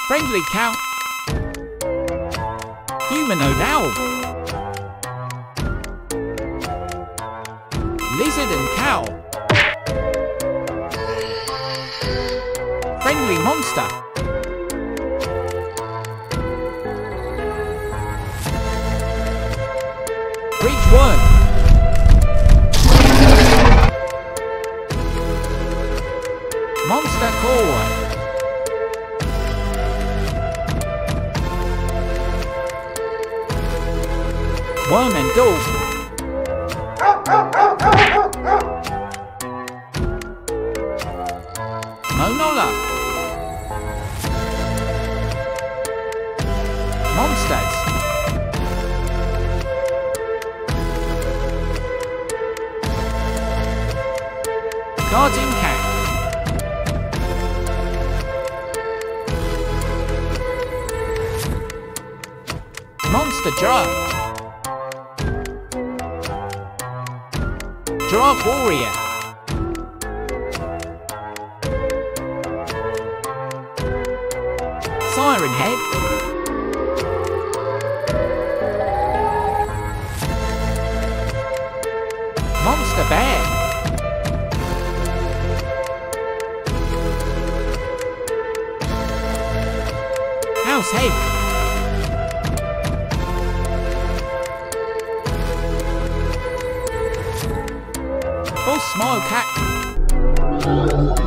Friendly cow. Humanoid owl. Lizard and cow. Friendly monster. Breach worm. Monster core. Worm and dog. Monola. Monsters. Guardian cat. Monster giraffe. Giraffe warrior. Siren head. Monster bear. House head. Boss smile cat.